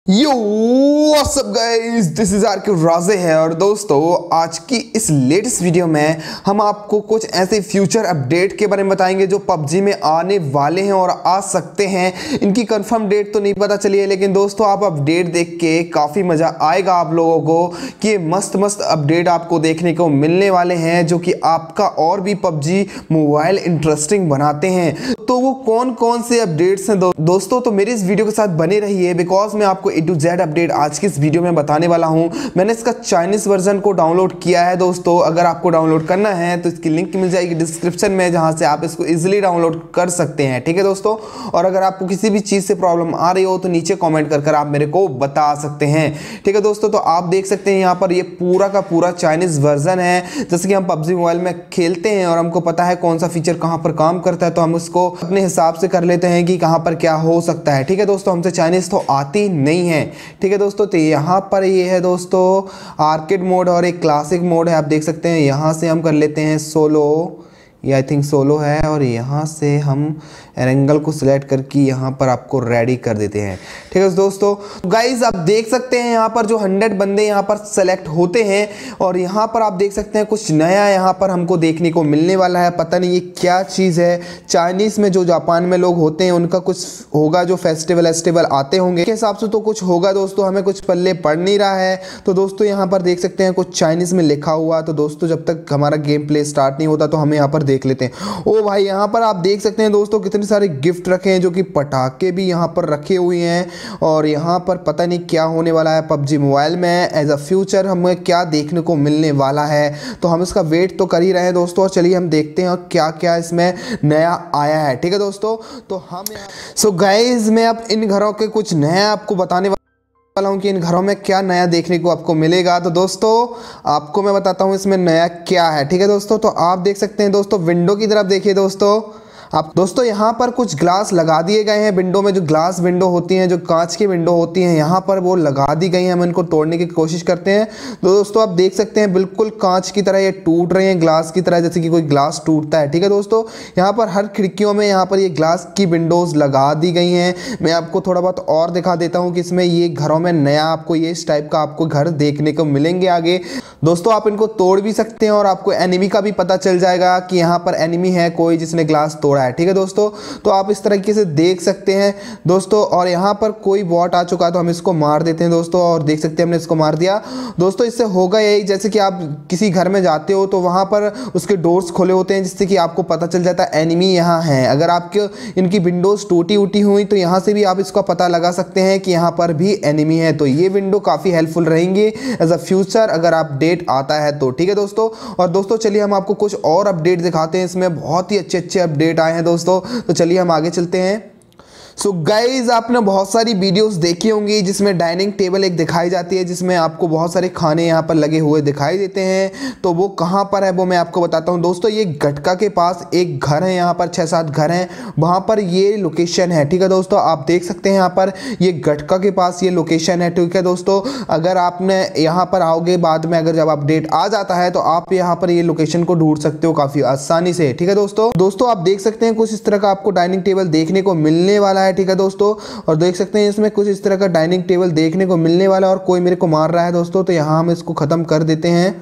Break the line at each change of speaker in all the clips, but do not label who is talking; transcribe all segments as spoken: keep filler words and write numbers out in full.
Yo what's up guys, this is R K Raje है। और दोस्तों, आज की इस लेटेस्ट वीडियो में हम आपको कुछ ऐसे फ्यूचर अपडेट के बारे में बताएंगे जो पबजी में आने वाले हैं और आ सकते हैं। इनकी कंफर्म डेट तो नहीं पता चली है, लेकिन दोस्तों आप अपडेट देख के काफ़ी मज़ा आएगा आप लोगों को कि ये मस्त मस्त अपडेट आपको देखने को मिलने वाले हैं जो कि आपका और भी पबजी मोबाइल इंटरेस्टिंग बनाते हैं। तो वो कौन कौन से अपडेट्स हैं दो, दोस्तों तो मेरी इस वीडियो के साथ बने रहिए, बिकॉज मैं आपको ए टू जेड अपडेट आज की इस वीडियो में बताने वाला हूं। मैंने इसका चाइनीज वर्जन को डाउनलोड किया है दोस्तों। अगर आपको डाउनलोड करना है तो इसकी लिंक मिल जाएगी डिस्क्रिप्शन में, जहां से आप इसको इजीली डाउनलोड कर सकते हैं। ठीक है दोस्तों, और अगर आपको किसी भी चीज़ से प्रॉब्लम आ रही हो तो नीचे कॉमेंट कर कर आप मेरे को बता सकते हैं। ठीक है दोस्तों, तो आप देख सकते हैं यहाँ पर ये पूरा का पूरा चाइनीज वर्जन है। जैसे कि हम पबजी मोबाइल में खेलते हैं और हमको पता है कौन सा फीचर कहाँ पर काम करता है, तो हम उसको अपने हिसाब से कर लेते हैं कि कहाँ पर क्या हो सकता है। ठीक है दोस्तों, हमसे चाइनीज तो आती नहीं है। ठीक है दोस्तों, तो यहाँ पर ये है दोस्तों आर्केड मोड और एक क्लासिक मोड है। आप देख सकते हैं यहाँ से हम कर लेते हैं सोलो, ये आई थिंक सोलो है, और यहाँ से हम एंगल को सिलेक्ट करके यहाँ पर आपको रेडी कर देते हैं। ठीक है दोस्तों, गाइज आप देख सकते हैं यहाँ पर जो हंड्रेड बंदे यहाँ पर सेलेक्ट होते हैं, और यहाँ पर आप देख सकते हैं कुछ नया यहाँ पर हमको देखने को मिलने वाला है। पता नहीं ये क्या चीज़ है। चाइनीज़ में जो जापान में लोग होते हैं उनका कुछ होगा, जो फेस्टिवल वेस्टिवल आते होंगे के हिसाब से तो कुछ होगा दोस्तों, हमें कुछ पल्ले पड़ नहीं रहा है। तो दोस्तों यहाँ पर देख सकते हैं कुछ चाइनीज़ में लिखा हुआ। तो दोस्तों जब तक हमारा गेम प्ले स्टार्ट नहीं होता तो हमें यहाँ पर देख लेते हैं। ओ भाई, यहाँ पर आप देख सकते हैं दोस्तों कितने सारे गिफ्ट रखे हैं, जो कि पटाखे भी यहाँ पर रखे हुए हैं। और यहाँ पर पता नहीं क्या होने वाला है पबजी मोबाइल में एज अ फ्यूचर, हमें क्या देखने को मिलने वाला है। तो हम इसका वेट तो कर ही रहे हैं दोस्तों, और चलिए हम देखते हैं क्या क्या इसमें नया आया है। ठीक है दोस्तों, तो हम सो गाइज मैं अब इन घरों के कुछ नया आपको बताने वाला हूँ कि इन घरों में क्या नया देखने को आपको मिलेगा। तो दोस्तों आपको मैं बताता हूँ इसमें नया क्या है। ठीक है दोस्तों, तो आप देख सकते हैं दोस्तों विंडो की तरफ देखिए दोस्तों आप। दोस्तों यहाँ पर कुछ ग्लास लगा दिए गए हैं विंडो में, जो ग्लास विंडो होती हैं, जो कांच की विंडो होती हैं, यहाँ पर वो लगा दी गई हैं। हम इनको तोड़ने की कोशिश करते हैं। तो दोस्तों आप देख सकते हैं बिल्कुल कांच की तरह ये टूट रहे हैं, ग्लास की तरह, जैसे कि कोई ग्लास टूटता है। ठीक है दोस्तों, यहाँ पर हर खिड़कियों में यहाँ पर ये ग्लास की विंडोज़ लगा दी गई हैं। मैं आपको थोड़ा बहुत और दिखा देता हूँ कि इसमें ये घरों में नया आपको ये इस टाइप का आपको घर देखने को मिलेंगे आगे। दोस्तों आप इनको तोड़ भी सकते हैं और आपको एनिमी का भी पता चल जाएगा कि यहाँ पर एनिमी है कोई जिसने ग्लास तोड़ा है। ठीक है दोस्तों, तो आप इस तरीके से देख सकते हैं दोस्तों। और यहाँ पर कोई बॉट आ चुका है तो हम इसको मार देते हैं दोस्तों, और देख सकते हैं हमने इसको मार दिया। दोस्तों इससे होगा यही, जैसे कि आप किसी घर में जाते हो तो वहाँ पर उसके डोर्स खोले होते हैं, जिससे कि आपको पता चल जाता है एनिमी यहाँ है। अगर आपके इनकी विंडोज़ टूटी उटी हुई तो यहाँ से भी आप इसका पता लगा सकते हैं कि यहाँ पर भी एनिमी है। तो ये विंडो काफ़ी हेल्पफुल रहेंगी एज अ फ्यूचर अगर अपडेट आता है तो। ठीक है दोस्तों, और दोस्तों चलिए हम आपको कुछ और अपडेट दिखाते हैं। इसमें बहुत ही अच्छे अच्छे अपडेट आए हैं दोस्तों, तो चलिए हम आगे चलते हैं। सो so गाइज आपने बहुत सारी वीडियोस देखी होंगी जिसमें डाइनिंग टेबल एक दिखाई जाती है, जिसमें आपको बहुत सारे खाने यहाँ पर लगे हुए दिखाई देते हैं। तो वो कहाँ पर है वो मैं आपको बताता हूँ दोस्तों। ये गटका के पास एक घर है, यहाँ पर छः सात घर हैं, वहाँ पर ये लोकेशन है। ठीक है दोस्तों, आप देख सकते हैं यहाँ पर ये गटका के पास ये लोकेशन है। ठीक है दोस्तों, अगर आपने यहाँ पर आओगे बाद में, अगर जब अपडेट आ जाता है तो आप यहाँ पर ये लोकेशन को ढूंढ सकते हो काफ़ी आसानी से। ठीक है दोस्तों दोस्तों आप देख सकते हैं कुछ इस तरह का आपको डाइनिंग टेबल देखने को मिलने वाला है। ठीक है दोस्तों, और देख सकते हैं इसमें कुछ इस तरह का डाइनिंग टेबल देखने को मिलने वाला है। और कोई मेरे को मार रहा है दोस्तों, तो यहाँ हम इसको ख़त्म कर देते हैं।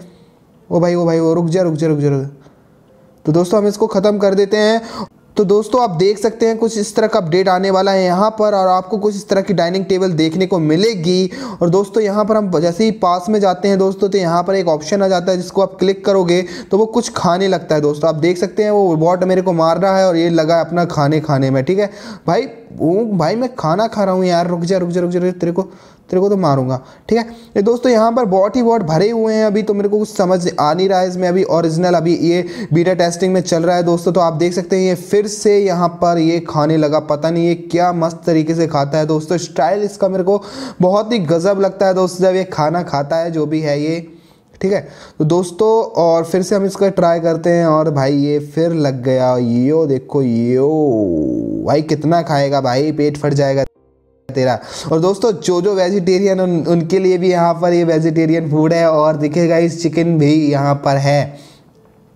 ओ भाई ओ भाई वो रुक जा रुक जा रुक जा तो दोस्तों हम इसको ख़त्म कर देते हैं। तो दोस्तों आप देख सकते हैं कुछ इस तरह का अपडेट आने वाला है यहाँ पर, और आपको कुछ इस तरह की डाइनिंग टेबल देखने को मिलेगी। और दोस्तों यहाँ पर हम जैसे ही पास में जाते हैं दोस्तों, तो यहाँ पर एक ऑप्शन आ जाता है जिसको आप क्लिक करोगे तो वो कुछ खाने लगता है दोस्तों। आप देख सकते हैं वो बॉट मेरे को मार रहा है और ये लगा अपना खाने खाने में। ठीक है भाई, वो भाई मैं खाना खा रहा हूँ यार, रुक जा रुक जा रुक जा तेरे को तेरे को तो मारूंगा। ठीक है ये दोस्तों यहाँ पर बॉट ही बॉट भरे हुए हैं अभी, तो मेरे को कुछ समझ आ नहीं रहा है इसमें। अभी ओरिजिनल अभी ये बीटा टेस्टिंग में चल रहा है दोस्तों। तो आप देख सकते हैं ये फिर से यहाँ पर ये खाने लगा, पता नहीं ये क्या मस्त तरीके से खाता है दोस्तों। स्टाइल इसका मेरे को बहुत ही गजब लगता है दोस्तों जब ये खाना खाता है, जो भी है ये। ठीक है तो दोस्तों, और फिर से हम इसको ट्राई करते हैं, और भाई ये फिर लग गया। यो देखो यो भाई, कितना खाएगा भाई, पेट फट जाएगा तेरा। और दोस्तों जो जो वेजिटेरियन उन, उनके लिए भी यहाँ पर ये वेजिटेरियन फूड है, और दिखेगा इस चिकन भी यहाँ पर है।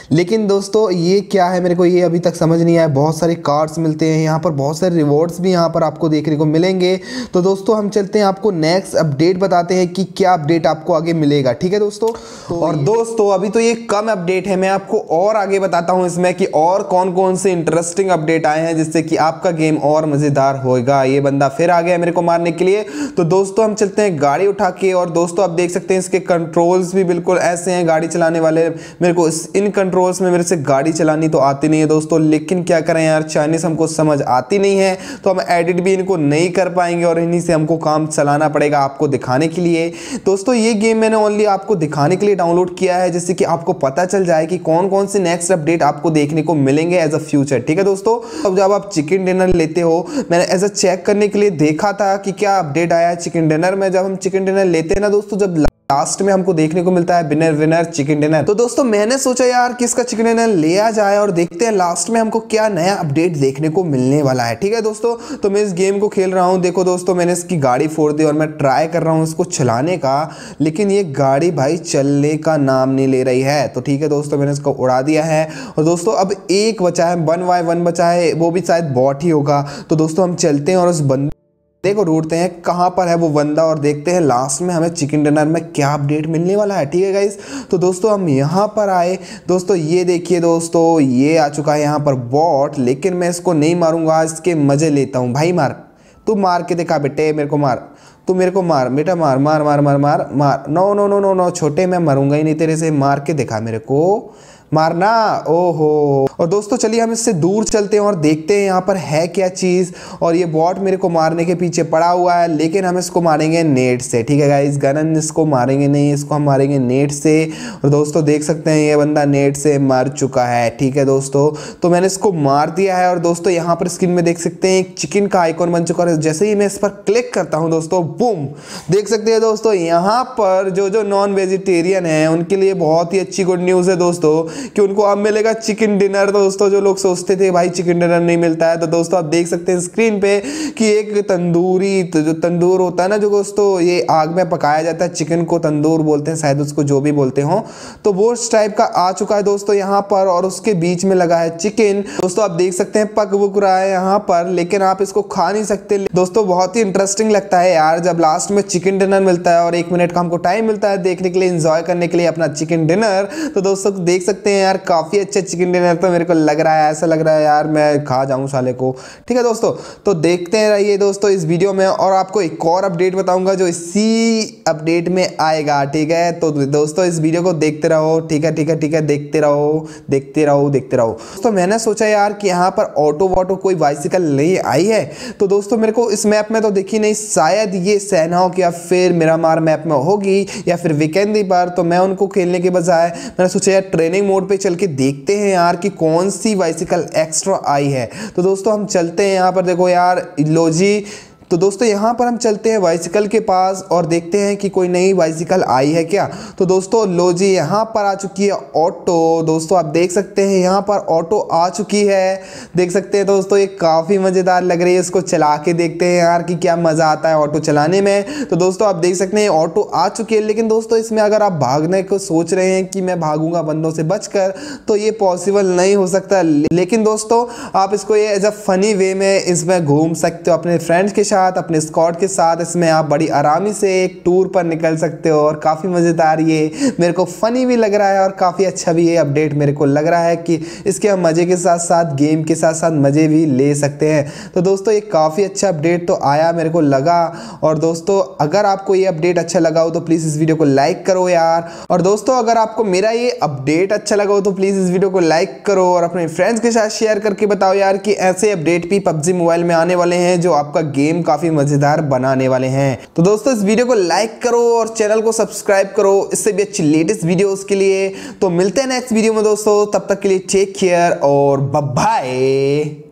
लेकिन दोस्तों ये क्या है मेरे को ये अभी तक समझ नहीं आया। बहुत सारे कार्ड्स मिलते हैं यहाँ पर, बहुत सारे रिवॉर्ड्स भी यहाँ पर आपको देखने को मिलेंगे। तो दोस्तों हम चलते हैं, आपको नेक्स्ट अपडेट बताते हैं कि क्या अपडेट आपको आगे मिलेगा। ठीक है दोस्तों। तो और दोस्तों अभी तो ये कम अपडेट है, मैं आपको और आगे बताता हूँ इसमें कि और कौन कौन से इंटरेस्टिंग अपडेट आए हैं जिससे कि आपका गेम और मजेदार होगा। ये बंदा फिर आ गया मेरे को मारने के लिए। तो दोस्तों हम चलते हैं गाड़ी उठा के, और दोस्तों आप देख सकते हैं इसके कंट्रोल्स भी बिल्कुल ऐसे हैं गाड़ी चलाने वाले। मेरे को इन कंट्रोल्स में मेरे से गाड़ी चलानी तो आती नहीं है दोस्तों, लेकिन क्या करें यार, चाइनीज हमको समझ आती नहीं है तो हम एडिट भी इनको नहीं कर पाएंगे और इन्हीं से हमको काम चलाना पड़ेगा आपको दिखाने के लिए। दोस्तों ये गेम मैंने ओनली आपको दिखाने के लिए डाउनलोड किया है, जिससे कि आपको पता चल जाए कि कौन कौन से नेक्स्ट अपडेट आपको देखने को मिलेंगे एज अ फ्यूचर। ठीक है दोस्तों। अब जब आप चिकन डिनर लेते हो, मैंने एज अ चेक करने के लिए देखा था कि क्या अपडेट आया है चिकन डिनर में। जब हम चिकन डिनर लेते हैं ना दोस्तों, जब लास्ट में हमको देखने को मिलता है विनर विनर चिकन डिनर। तो दोस्तों मैंने सोचा यार कि इसका चिकन डिनर लिया जाए और देखते हैं लास्ट में हमको क्या नया अपडेट देखने को मिलने वाला है। ठीक है दोस्तों। तो मैं इस गेम को खेल रहा हूं। देखो दोस्तों मैंने इसकी गाड़ी फोड़ दी और मैं ट्राई कर रहा हूं इसको चलाने का, लेकिन ये गाड़ी भाई चलने का नाम नहीं ले रही है। तो ठीक है दोस्तों, मैंने इसको उड़ा दिया है। और दोस्तों अब एक बचा है, वन बाय वन बचा है, वो भी शायद बॉट ही होगा। तो दोस्तों हम चलते हैं और उस बंदे देखो ढूंढते हैं कहाँ पर है वो बंदा, और देखते हैं लास्ट में हमें चिकन डिनर में क्या अपडेट मिलने वाला है। ठीक है गाइस। तो दोस्तों हम यहाँ पर आए। दोस्तों ये देखिए दोस्तों, ये आ चुका है यहाँ पर बॉट, लेकिन मैं इसको नहीं मारूंगा, इसके मजे लेता हूँ। भाई मार, तू मार के दिखा बेटे, मेरे को मार, तू मेरे को मार बेटा, मार मार मार मार मार मार। No no no no no छोटे, मैं मरूंगा ही नहीं तेरे से, मार के दिखा मेरे को, मारना। ओहो। और दोस्तों चलिए हम इससे दूर चलते हैं और देखते हैं यहाँ पर है क्या चीज़। और ये बॉट मेरे को मारने के पीछे पड़ा हुआ है, लेकिन हम इसको मारेंगे नेट से। ठीक है गाइस, गनन इसको मारेंगे नहीं, इसको हम मारेंगे नेट से। और दोस्तों देख सकते हैं ये बंदा नेट से मर चुका है। ठीक है दोस्तों, तो मैंने इसको मार दिया है। और दोस्तों यहाँ पर स्क्रीन में देख सकते हैं एक चिकन का आइकॉन बन चुका है। जैसे ही मैं इस पर क्लिक करता हूँ दोस्तों, बूम, देख सकते हैं दोस्तों यहाँ पर जो जो नॉन वेजिटेरियन है उनके लिए बहुत ही अच्छी गुड न्यूज़ है दोस्तों, कि उनको अब मिलेगा चिकन डिनर। दोस्तों जो लोग सोचते थे भाई चिकन डिनर नहीं मिलता है, तो दोस्तों आप देख सकते हैं स्क्रीन पे कि एक तंदूरी, तो जो तंदूर होता है ना जो दोस्तों ये आग में पकाया जाता है, चिकन को तंदूर बोलते हैं शायद, उसको जो भी बोलते हो, तो वो उस टाइप का आ चुका है दोस्तों यहाँ पर। और उसके बीच में लगा है चिकन। दोस्तों आप देख सकते हैं पक बुक रहा है यहाँ पर, लेकिन आप इसको खा नहीं सकते। दोस्तों बहुत ही इंटरेस्टिंग लगता है यार जब लास्ट में चिकन डिनर मिलता है और एक मिनट का हमको टाइम मिलता है देखने के लिए, एंजॉय करने के लिए अपना चिकन डिनर। तो दोस्तों देख सकते हैं यार काफी अच्छा चिकन डिनर तो मेरे को लग रहा है, ऐसा लग रहा है यार मैं खा जाऊं साले को। ठीक है दोस्तों, तो देखते हैं रहिए दोस्तों इस वीडियो में, और आपको एक और अपडेट बताऊंगा जो इसी अपडेट में आएगा। ठीक है, तो दोस्तों इस वीडियो को देखते रहो। ठीक है ठीक है ठीक है, देखते रहो देखते रहो देखते रहो। दोस्तों मैंने सोचा यार कि यहाँ पर ऑटो वॉटो कोई बाइसिकल नहीं आई है, तो दोस्तों मेरे को इस मैप में तो दिखी नहीं, शायद ये सैनहॉक या फिर मिरामार मैप में होगी या फिर वीकेंडी पर। तो मैं उनको खेलने के बजाय मैंने सोचा यार ट्रेनिंग मोड पे चल के देखते हैं यार कि कौन सी बाइसिकल एक्स्ट्रा आई है। तो दोस्तों हम चलते हैं यहाँ पर, देखो यार लोजी। तो दोस्तों यहाँ पर हम चलते हैं बाइसिकल के पास और देखते हैं कि कोई नई बाइसिकल आई है क्या। तो दोस्तों लो जी यहाँ पर आ चुकी है ऑटो। दोस्तों आप देख सकते हैं यहाँ पर ऑटो आ चुकी है, देख सकते हैं दोस्तों ये काफ़ी मज़ेदार लग रही है। इसको चला के देखते हैं यार कि क्या मज़ा आता है ऑटो चलाने में। तो दोस्तों आप देख सकते हैं ऑटो आ चुकी है, लेकिन दोस्तों इसमें अगर आप भागने को सोच रहे हैं कि मैं भागूंगा बंदों से बचकर, तो ये पॉसिबल नहीं हो सकता। लेकिन दोस्तों आप इसको ये एज अ फनी वे में इसमें घूम सकते हो अपने फ्रेंड्स के साथ, अपने स्क्वाड के साथ। इसमें आप बड़ी आरामी से एक टूर पर निकल सकते हो और काफ़ी मज़ेदार ये मेरे को फ़नी भी लग रहा है और काफ़ी अच्छा भी ये अपडेट मेरे को लग रहा है कि इसके हम मज़े के साथ साथ गेम के साथ साथ मज़े भी ले सकते हैं। तो दोस्तों ये काफ़ी अच्छा अपडेट तो आया मेरे को लगा। और दोस्तों अगर आपको ये अपडेट अच्छा लगा हो तो प्लीज़ इस वीडियो को लाइक करो यार। और दोस्तों अगर आपको मेरा ये अपडेट अच्छा लगा हो तो प्लीज़ इस वीडियो को लाइक करो और अपने फ्रेंड्स के साथ शेयर करके बताओ यार कि ऐसे अपडेट भी पबजी मोबाइल में आने वाले हैं जो आपका गेम काफी मजेदार बनाने वाले हैं। तो दोस्तों इस वीडियो को लाइक करो और चैनल को सब्सक्राइब करो इससे भी अच्छी लेटेस्ट वीडियोस के लिए। तो मिलते हैं नेक्स्ट वीडियो में दोस्तों, तब तक के लिए टेक केयर और बाय बाय।